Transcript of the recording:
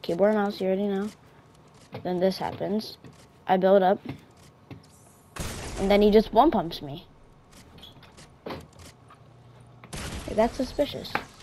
Keyboard and mouse, you already know. Then this happens. I build up. And then he just one pumps me. Like, that's suspicious.